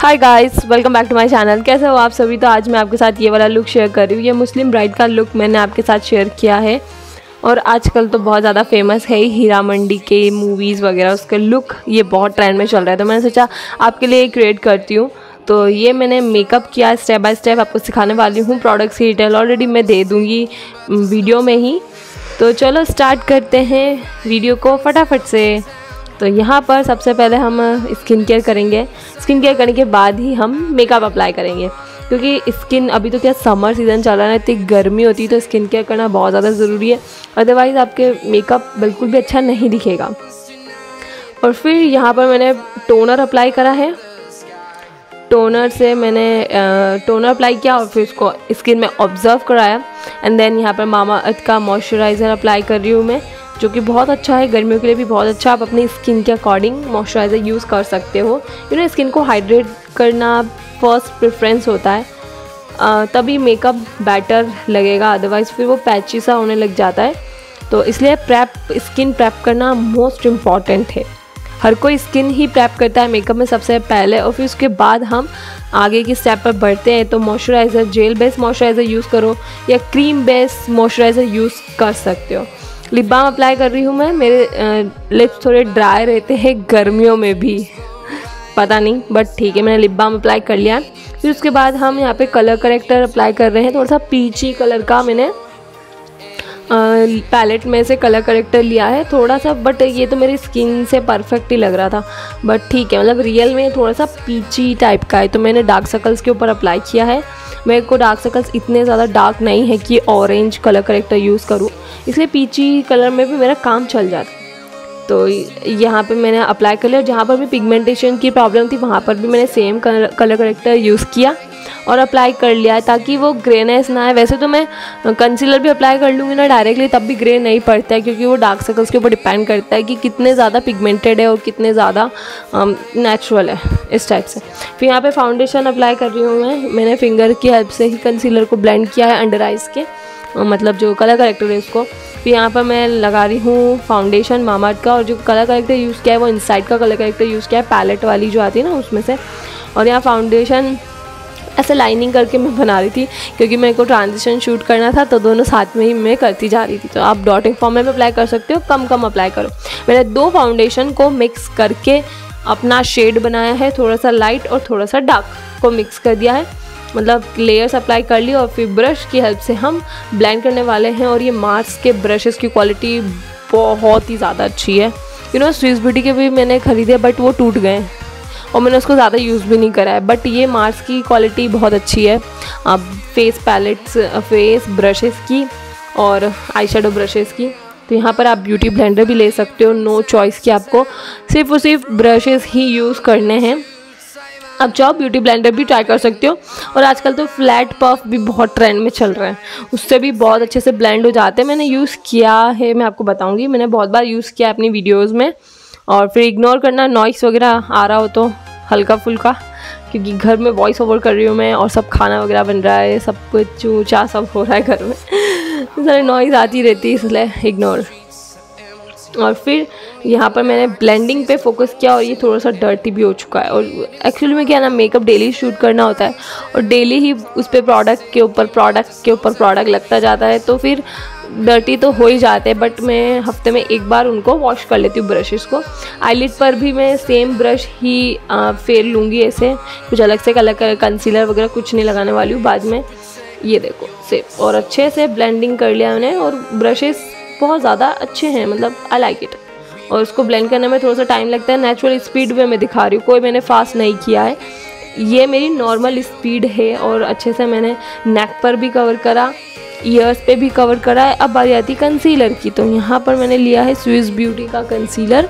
Hi guys, welcome back to my channel. कैसे हो आप सभी। तो आज मैं आपके साथ ये वाला लुक शेयर कर रही हूँ। ये मुस्लिम ब्राइड का लुक मैंने आपके साथ शेयर किया है और आजकल तो बहुत ज़्यादा फेमस है हीरा मंडी के मूवीज़ वगैरह, उसका लुक ये बहुत ट्रेंड में चल रहा है। तो मैंने सोचा आपके लिए क्रिएट करती हूँ। तो ये मैंने मेकअप किया, स्टेप बाय स्टेप आपको सिखाने वाली हूँ। प्रोडक्ट्स की डिटेल ऑलरेडी मैं दे दूँगी वीडियो में ही। तो चलो स्टार्ट करते हैं वीडियो को फटाफट से। तो यहाँ पर सबसे पहले हम स्किन केयर करेंगे। स्किन केयर करने के बाद ही हम मेकअप अप्लाई करेंगे, क्योंकि स्किन अभी तो क्या समर सीज़न चल रहा है, इतनी गर्मी होती है तो स्किन केयर करना बहुत ज़्यादा ज़रूरी है, अदरवाइज़ आपके मेकअप बिल्कुल भी अच्छा नहीं दिखेगा। और फिर यहाँ पर मैंने टोनर अप्लाई करा है। टोनर से मैंने टोनर अप्लाई किया और फिर उसको स्किन में ऑब्जर्व कराया। एंड देन यहाँ पर मामा अर्थ का मॉइस्चराइज़र अप्लाई कर रही हूँ मैं, जो कि बहुत अच्छा है, गर्मियों के लिए भी बहुत अच्छा। आप अपनी स्किन के अकॉर्डिंग मॉइस्चराइज़र यूज़ कर सकते हो। स्किन को हाइड्रेट करना फर्स्ट प्रेफरेंस होता है, तभी मेकअप बेटर लगेगा, अदरवाइज़ फिर वो पैची सा होने लग जाता है। तो इसलिए स्किन प्रेप करना मोस्ट इम्पॉर्टेंट है। हर कोई स्किन ही प्रेप करता है मेकअप में सबसे पहले, और फिर उसके बाद हम आगे की स्टेप पर बढ़ते हैं। तो moisturiser, gel based moisturiser use करो या क्रीम बेस्ड मॉइस्चराइज़र यूज़ कर सकते हो। लिप बाम अप्लाई कर रही हूँ मैं। मेरे लिप्स थोड़े ड्राई रहते हैं गर्मियों में भी, पता नहीं, बट ठीक है, मैंने लिप बाम अप्लाई कर लिया। फिर उसके बाद हम यहाँ पे कलर करेक्टर अप्लाई कर रहे हैं। थोड़ा सा पीची कलर का मैंने पैलेट में से कलर करेक्टर लिया है थोड़ा सा, बट ये तो मेरी स्किन से परफेक्ट ही लग रहा था, बट ठीक है, मतलब रियल में थोड़ा सा पीची टाइप का है। तो मैंने डार्क सर्कल्स के ऊपर अप्लाई किया है। मेरे को डार्क सर्कल्स इतने ज़्यादा डार्क नहीं है कि ऑरेंज कलर करेक्टर यूज़ करूँ, इसलिए पीची कलर में भी मेरा काम चल जाता। तो यहाँ पे मैंने अप्लाई कर लिया। जहाँ पर भी पिगमेंटेशन की प्रॉब्लम थी वहाँ पर भी मैंने सेम कलर करेक्टर यूज़ किया और अप्लाई कर लिया, ताकि वो ग्रेनेस ना आए। वैसे तो मैं कंसीलर भी अप्लाई कर लूँगी ना डायरेक्टली, तब भी ग्रे नहीं पड़ता है, क्योंकि वो डार्क सर्कल्स के ऊपर डिपेंड करता है कि कितने ज़्यादा पिगमेंटेड है और कितने ज़्यादा नेचुरल है, इस टाइप से। फिर यहाँ पे फाउंडेशन अप्लाई कर रही हूँ मैंने फिंगर की हेल्प से ही कंसीलर को ब्लेंड किया है अंडर आइज़ के, मतलब जो कलर करेक्टर है उसको। फिर यहाँ पर मैं लगा रही हूँ फाउंडेशन मामा अर्थ का, और जो कलर करेक्टर यूज़ किया है वो इनसाइड का कलर करेक्टर यूज़ किया है, पैलेट वाली जो आती है ना उसमें से। और यहाँ फाउंडेशन ऐसे लाइनिंग करके मैं बना रही थी, क्योंकि मेरे को ट्रांजिशन शूट करना था, तो दोनों साथ में ही मैं करती जा रही थी। तो आप डॉटिंग फॉर्म में भी अप्लाई कर सकते हो, कम कम अप्लाई करो। मैंने दो फाउंडेशन को मिक्स करके अपना शेड बनाया है, थोड़ा सा लाइट और थोड़ा सा डार्क को मिक्स कर दिया है, मतलब लेयर्स अप्लाई कर ली। और फिर ब्रश की हेल्प से हम ब्लेंड करने वाले हैं। और ये मार्स के ब्रशेस की क्वालिटी बहुत ही ज़्यादा अच्छी है। स्विस ब्यूटी के भी मैंने ख़रीदे, बट वो टूट गए और मैंने उसको ज़्यादा यूज़ भी नहीं करा है, बट ये मार्स की क्वालिटी बहुत अच्छी है। अब फेस पैलेट्स, फेस ब्रशेस की और आई शेडो ब्रशेस की। तो यहाँ पर आप ब्यूटी ब्लेंडर भी ले सकते हो, नो चॉइस कि आपको सिर्फ और सिर्फ ब्रशेस ही यूज़ करने हैं। आप चाहो ब्यूटी ब्लेंडर भी ट्राई कर सकते हो। और आजकल तो फ्लैट पफ भी बहुत ट्रेंड में चल रहे हैं, उससे भी बहुत अच्छे से ब्लेंड हो जाते हैं। मैंने यूज़ किया है, मैं आपको बताऊंगी, मैंने बहुत बार यूज़ किया है अपनी वीडियोस में। और फिर इग्नोर करना नॉइस वगैरह आ रहा हो तो हल्का फुल्का, क्योंकि घर में वॉइस ओवर कर रही हूँ मैं और सब खाना वगैरह बन रहा है, सब कुछ चूचा सब हो रहा है घर में, सारी नॉइस आती रहती है, इसलिए इग्नोर। और फिर यहाँ पर मैंने ब्लेंडिंग पे फोकस किया, और ये थोड़ा सा डर्टी भी हो चुका है। और एक्चुअली में क्या ना, मेकअप डेली शूट करना होता है और डेली ही उस पर प्रोडक्ट के ऊपर प्रोडक्ट लगता जाता है, तो फिर डर्टी तो हो ही जाते हैं। बट मैं हफ्ते में एक बार उनको वॉश कर लेती हूँ ब्रशेस को। आईलिड पर भी मैं सेम ब्रश ही फेर लूँगी, ऐसे कुछ अलग से कलर कंसीलर वगैरह कुछ नहीं लगाने वाली हूँ बाद में। ये देखो सेफ, और अच्छे से ब्लेंडिंग कर लिया मैंने, और ब्रशेस बहुत ज़्यादा अच्छे हैं, मतलब आई लाइक इट। और उसको ब्लेंड करने में थोड़ा सा टाइम लगता है, नेचुरल स्पीड में मैं दिखा रही हूँ, कोई मैंने फास्ट नहीं किया है, ये मेरी नॉर्मल स्पीड है। और अच्छे से मैंने नेक पर भी कवर करा, ईयर्स पे भी कवर करा है। अब बारी आती कंसीलर की। तो यहाँ पर मैंने लिया है स्विस ब्यूटी का कंसीलर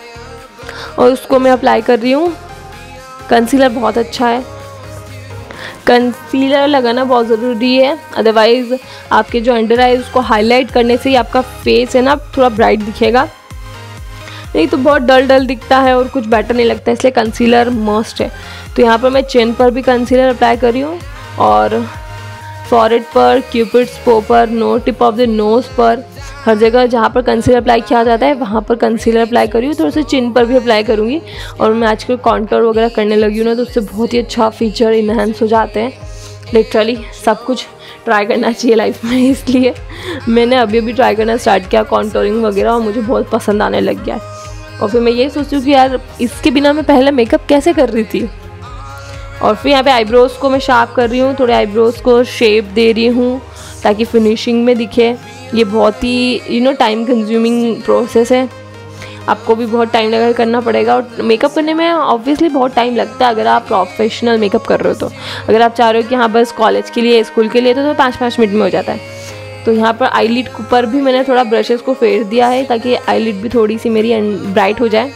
और उसको मैं अप्लाई कर रही हूँ। कंसीलर बहुत अच्छा है, कंसीलर लगाना बहुत ज़रूरी है, अदरवाइज़ आपके जो अंडर आई उसको हाईलाइट करने से ही आपका फेस है ना थोड़ा ब्राइट दिखेगा, नहीं तो बहुत डल दिखता है और कुछ बेटर नहीं लगता, इसलिए कंसीलर मस्ट है। तो यहाँ पर मैं चिन पर भी कंसीलर अप्लाई कर रही हूँ, और फॉरहेड पर, क्यूपिड्स पो पर, no tip of the nose पर, हर जगह जहाँ पर कंसीलर अप्लाई किया जाता है वहाँ पर कंसीलर अप्लाई करी हूँ। थोड़ा सा चिन पर भी अप्लाई करूँगी। और मैं आजकल कॉन्टोर वगैरह करने लगी हूँ ना, तो उससे बहुत ही अच्छा फीचर इन्हेंस हो जाते हैं। लिटरली सब कुछ ट्राई करना चाहिए लाइफ में, इसलिए मैंने अभी ट्राई करना स्टार्ट किया कॉन्टोरिंग वगैरह, और मुझे बहुत पसंद आने लग गया है। और फिर मैं ये सोचती हूँ कि यार इसके बिना मैं पहले मेकअप कैसे कर रही थी। और फिर यहाँ पे आईब्रोज़ को मैं शार्प कर रही हूँ, थोड़े आईब्रोज़ को शेप दे रही हूँ ताकि फिनिशिंग में दिखे। ये बहुत ही टाइम कंज्यूमिंग प्रोसेस है, आपको भी बहुत टाइम लगा करना पड़ेगा। और मेकअप करने में ऑब्वियसली बहुत टाइम लगता है अगर आप प्रोफेशनल मेकअप कर रहे हो तो। अगर आप चाह रहे हो कि हाँ बस कॉलेज के लिए स्कूल के लिए तो 5-5 मिनट में हो जाता है। तो यहाँ पर आईलिड पर भी मैंने थोड़ा ब्रशेस को फेर दिया है ताकि आईलिड भी थोड़ी सी मेरी ब्राइट हो जाए।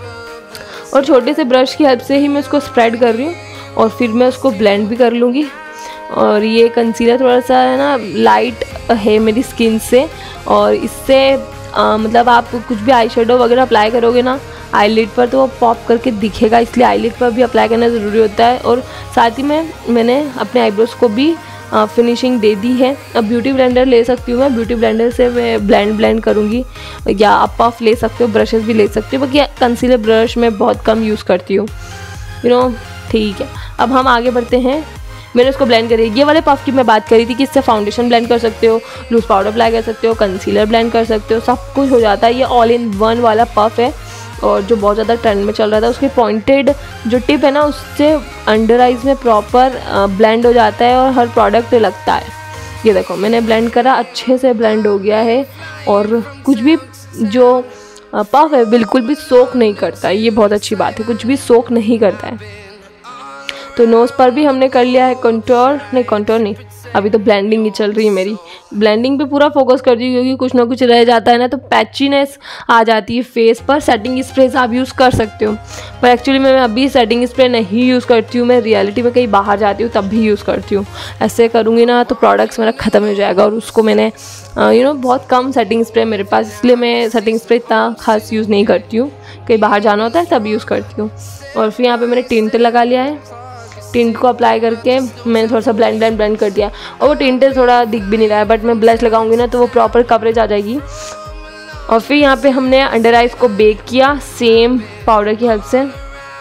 और छोटे से ब्रश की हेल्प से ही मैं उसको स्प्रेड कर रही हूँ और फिर मैं उसको ब्लेंड भी कर लूँगी। और ये कंसीलर थोड़ा सा है ना लाइट है मेरी स्किन से, और इससे मतलब आप कुछ भी आई शेडो वगैरह अप्लाई करोगे ना आईलिड पर तो वो पॉप करके दिखेगा, इसलिए आईलिड पर भी अप्लाई करना ज़रूरी होता है। और साथ ही में मैंने अपने आईब्रोज़ को भी फिनिशिंग दे दी है। अब ब्यूटी ब्लेंडर ले सकती हूँ मैं, ब्यूटी ब्लेंडर से मैं ब्लेंड करूँगी, या आप पफ ले सकते हो, ब्रशेस भी ले सकते हो। बाकी कंसीलर ब्रश मैं बहुत कम यूज़ करती हूँ, ठीक है। अब हम आगे बढ़ते हैं। मैंने उसको ब्लेंड करी। ये वाले पफ की मैं बात करी थी कि इससे फाउंडेशन ब्लेंड कर सकते हो, लूज पाउडर अप्लाई कर सकते हो, कंसीलर ब्लेंड कर सकते हो, सब कुछ हो जाता है। ये ऑल इन वन वाला पफ है और जो बहुत ज़्यादा ट्रेंड में चल रहा था। उसकी पॉइंटेड जो टिप है ना उससे अंडर आइज में प्रॉपर ब्लेंड हो जाता है और हर प्रोडक्ट लगता है। ये देखो मैंने ब्लेंड करा, अच्छे से ब्लेंड हो गया है और कुछ भी जो पफ है बिल्कुल भी सोक नहीं करता है। ये बहुत अच्छी बात है, कुछ भी सोक नहीं करता है। तो नोज़ पर भी हमने कर लिया है कंटूर नहीं, अभी तो ब्लेंडिंग ही चल रही है मेरी। ब्लेंडिंग पे पूरा फोकस कर रही हूँ क्योंकि कुछ ना कुछ रह जाता है ना तो पैचीनेस आ जाती है फेस पर। सेटिंग स्प्रे आप यूज़ कर सकते हो, पर एक्चुअली मैं अभी सेटिंग स्प्रे नहीं यूज़ करती हूँ। मैं रियलिटी में कहीं बाहर जाती हूँ तब भी यूज़ करती हूँ। ऐसे करूँगी ना तो प्रोडक्ट्स मेरा ख़त्म हो जाएगा, और उसको मैंने बहुत कम सेटिंग स्प्रे मेरे पास, इसलिए मैं सेटिंग स्प्रे इतना खास यूज़ नहीं करती हूँ। कहीं बाहर जाना होता है तब यूज़ करती हूँ। और फिर यहाँ पर मैंने टिंट लगा लिया है। टिंट को अप्लाई करके मैंने थोड़ा सा ब्लेंड कर दिया, और वो टिंट थोड़ा दिख भी नहीं रहा है, बट मैं ब्लश लगाऊंगी ना तो वो प्रॉपर कवरेज आ जाएगी। और फिर यहाँ पे हमने अंडर आइज को बेक किया सेम पाउडर की हेल्प से।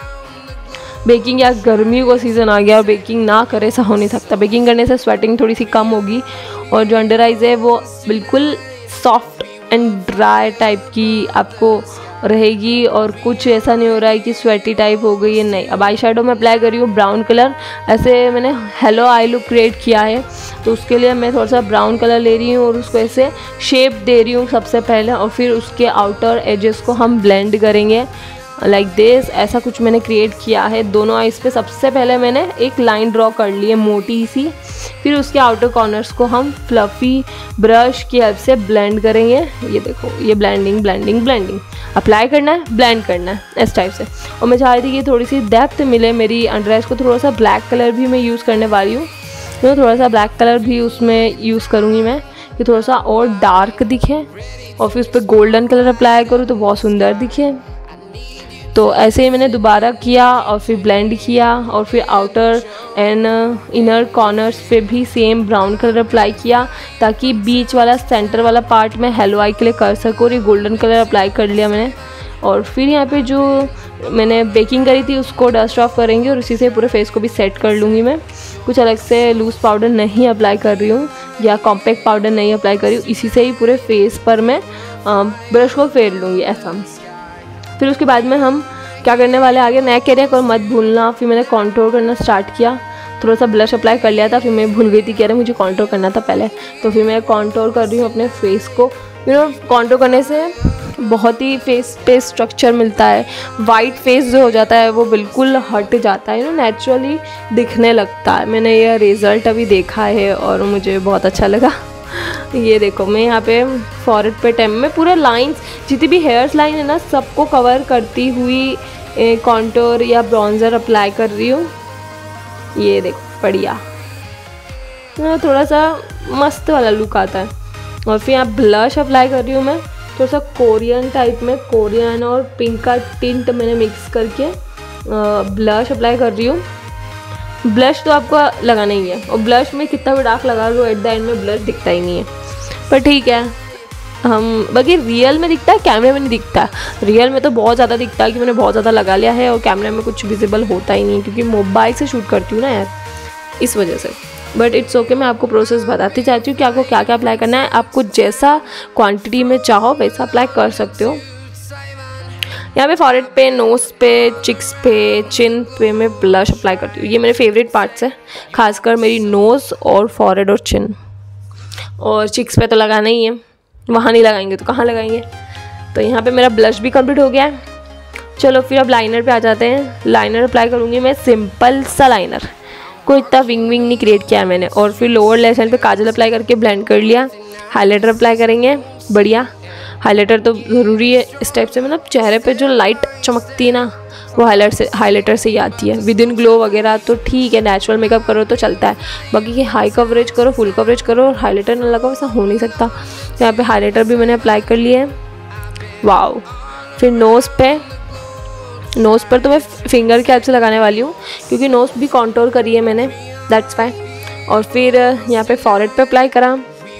बेकिंग, या गर्मियों का सीज़न आ गया और बेकिंग ना करे ऐसा हो नहीं सकता। बेकिंग करने से स्वेटिंग थोड़ी सी कम होगी और जो अंडर आइज है वो बिल्कुल सॉफ्ट एंड ड्राई टाइप की आपको रहेगी, और कुछ ऐसा नहीं हो रहा है कि स्वेटी टाइप हो गई है, नहीं। अब आई शेडो में अप्लाई करी हूँ ब्राउन कलर। ऐसे मैंने हेलो आई लुक क्रिएट किया है तो उसके लिए मैं थोड़ा सा ब्राउन कलर ले रही हूँ और उसको ऐसे शेप दे रही हूँ सबसे पहले, और फिर उसके आउटर एजेस को हम ब्लेंड करेंगे लाइक दिस। ऐसा कुछ मैंने क्रिएट किया है दोनों आइज़ पे। सबसे पहले मैंने एक लाइन ड्रॉ कर ली है मोटी सी, फिर उसके आउटर कॉर्नर्स को हम फ्लफ़ी ब्रश की हेल्प से ब्लेंड करेंगे। ये देखो, ये ब्लेंडिंग अप्लाई करना है, ब्लेंड करना है इस टाइप से। और मैं चाह रही थी कि थोड़ी सी डेप्थ मिले मेरी अंडर आइज़ को। थोड़ा सा ब्लैक कलर भी मैं यूज़ करने वाली हूँ, तो थोड़ा सा ब्लैक कलर भी उसमें यूज़ करूँगी मैं कि थोड़ा सा और डार्क दिखे, और फिर उस पर गोल्डन कलर अप्लाई करूँ तो बहुत सुंदर दिखे। तो ऐसे ही मैंने दोबारा किया और फिर ब्लेंड किया, और फिर आउटर एंड इनर कॉर्नर्स पे भी सेम ब्राउन कलर अप्लाई किया ताकि बीच वाला सेंटर वाला पार्ट में हेलो आई के लिए कर सकूँ। और ये गोल्डन कलर अप्लाई कर लिया मैंने। और फिर यहाँ पे जो मैंने बेकिंग करी थी उसको डस्ट ऑफ करेंगे और उसी से पूरे फेस को भी सेट कर लूँगी मैं। कुछ अलग से लूज़ पाउडर नहीं अप्लाई कर रही हूँ या कॉम्पैक्ट पाउडर नहीं अप्लाई कर रही हूँ, इसी से ही पूरे फेस पर मैं ब्रश को फेर लूँगी ऐसा। फिर उसके बाद में हम क्या करने वाले आगे, नेक एरिया को मत भूलना। फिर मैंने कॉन्टोर करना स्टार्ट किया, थोड़ा सा ब्लश अप्लाई कर लिया था, फिर मैं भूल गई थी कि अरे मुझे कॉन्टोर करना था पहले। तो फिर मैं कॉन्टोर कर रही हूँ अपने फेस को। कॉन्टोर करने से बहुत ही फेस पे स्ट्रक्चर मिलता है। वाइट फेस जो हो जाता है वो बिल्कुल हट जाता है, नेचुरली दिखने लगता है। मैंने यह रिज़ल्ट अभी देखा है और मुझे बहुत अच्छा लगा। ये देखो मैं यहाँ पे फॉरहेड पे टाइम में पूरे लाइंस, जितनी भी हेयर्स लाइन है ना सबको कवर करती हुई कॉन्टोर या ब्रॉन्ज़र अप्लाई कर रही हूँ। ये देखो बढ़िया, थोड़ा सा मस्त वाला लुक आता है। और फिर यहाँ ब्लश अप्लाई कर रही हूँ मैं, थोड़ा सा कोरियन टाइप में, कोरियन और पिंक का टिंट मैंने मिक्स करके ब्लश अप्लाई कर रही हूँ। ब्लश तो आपको लगाना ही है, और ब्लश में कितना भी डार्क लगा लो एट द एंड में ब्लश दिखता ही नहीं है, पर ठीक है बाकी रियल में दिखता है, कैमरे में नहीं दिखता। रियल में तो बहुत ज़्यादा दिखता है कि मैंने बहुत ज़्यादा लगा लिया है, और कैमरे में कुछ विजिबल होता ही नहीं, क्योंकि मोबाइल से शूट करती हूँ ना यार, इस वजह से। बट इट्स ओके, मैं आपको प्रोसेस बताती जाती हूँ कि आपको क्या क्या अप्लाई करना है। आपको जैसा क्वांटिटी में चाहो वैसा अप्लाई कर सकते हो। यहाँ पे फॉरहेड पे, नोज़ पे, चिक्स पे, चिन पे मैं ब्लश अप्लाई करती हूँ। ये मेरे फेवरेट पार्ट्स है, खासकर मेरी नोज़ और फॉरहेड और चिन। और चिक्स पे तो लगाना ही है, वहाँ नहीं लगाएंगे तो कहाँ लगाएंगे। तो यहाँ पे मेरा ब्लश भी कंप्लीट हो गया है। चलो फिर अब लाइनर पे आ जाते हैं। लाइनर अप्लाई करूँगी मैं, सिंपल सा लाइनर, कोई इतना विंग नहीं क्रिएट किया है मैंने। और फिर लोअर लेफ्ट साइड पे काजल अप्लाई करके ब्लेंड कर लिया। हाइलाइटर अप्लाई करेंगे, बढ़िया हाइलाइटर तो ज़रूरी है इस टाइप से, मतलब चेहरे पे जो लाइट चमकती है ना वो हाइलाइटर से ही आती है। विद इन ग्लो वगैरह तो ठीक है, नेचुरल मेकअप करो तो चलता है, बाकी कि हाई कवरेज करो, फुल कवरेज करो और हाइलाइटर ना लगाओ, ऐसा हो नहीं सकता। तो यहाँ पे हाइलाइटर भी मैंने अप्लाई कर लिया है। वाओ। फिर नोज़ पर तो मैं फिंगर के हेल्प से लगाने वाली हूँ, क्योंकि नोज़ भी कॉन्टोर करी है मैंने, दैट्स वाई। और फिर यहाँ पे फॉरहेड पे अप्लाई करा।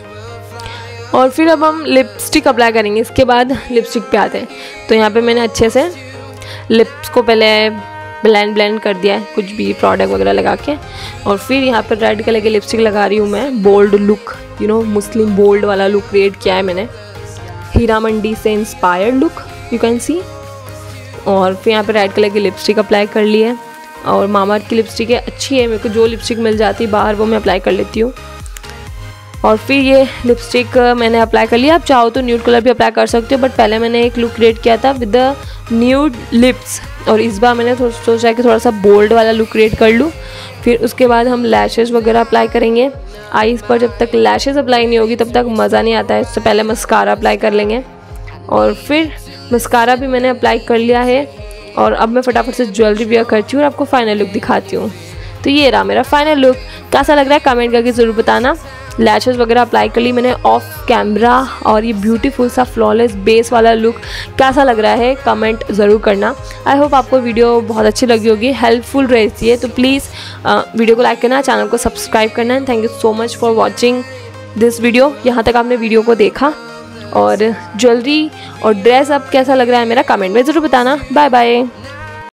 और फिर अब हम लिपस्टिक अप्लाई करेंगे। इसके बाद लिपस्टिक पे आते हैं। तो यहाँ पे मैंने अच्छे से लिप्स को पहले ब्लेंड कर दिया है, कुछ भी प्रोडक्ट वगैरह लगा के। और फिर यहाँ पर रेड कलर की लिपस्टिक लगा रही हूँ मैं, बोल्ड लुक, मुस्लिम बोल्ड वाला लुक क्रिएट किया है मैंने, हीरा मंडी से inspired look, you can see. और फिर यहाँ पे रेड कलर की लिपस्टिक अप्लाई कर ली है। और मामाअर्थ की लिपस्टिक है, अच्छी है, मेरे को जो लिपस्टिक मिल जाती है बाहर वो मैं अप्लाई कर लेती हूँ। और फिर ये लिपस्टिक मैंने अप्लाई कर लिया। आप चाहो तो न्यूड कलर भी अप्लाई कर सकते हो, बट पहले मैंने एक लुक क्रिएट किया था विद द न्यूड लिप्स, और इस बार मैंने सोचा कि थोड़ा सा बोल्ड वाला लुक क्रिएट कर लूँ। फिर उसके बाद हम लैशेस वगैरह अप्लाई करेंगे। आईज़ पर जब तक लैशेस अप्लाई नहीं होगी तब तक मज़ा नहीं आता है, उससे पहले मस्कारा अप्लाई कर लेंगे। और फिर मस्कारा भी मैंने अप्लाई कर लिया है। और अब मैं फटाफट से ज्वेलरी वेयर करती हूँ और आपको फाइनल लुक दिखाती हूँ। तो ये रहा मेरा फाइनल लुक, कैसा लग रहा है कमेंट करके ज़रूर बताना। लैशेस वगैरह अप्लाई कर ली मैंने ऑफ कैमरा, और ये ब्यूटीफुल सा फ्लॉलेस बेस वाला लुक कैसा लग रहा है कमेंट ज़रूर करना। आई होप आपको वीडियो बहुत अच्छी लगी होगी, हेल्पफुल रहती है। तो प्लीज़ वीडियो को लाइक करना, चैनल को सब्सक्राइब करना। And thank you so much for watching this video. यहाँ तक आपने वीडियो को देखा। और ज्वेलरी और ड्रेस अब कैसा लग रहा है मेरा कमेंट में ज़रूर बताना। Bye bye.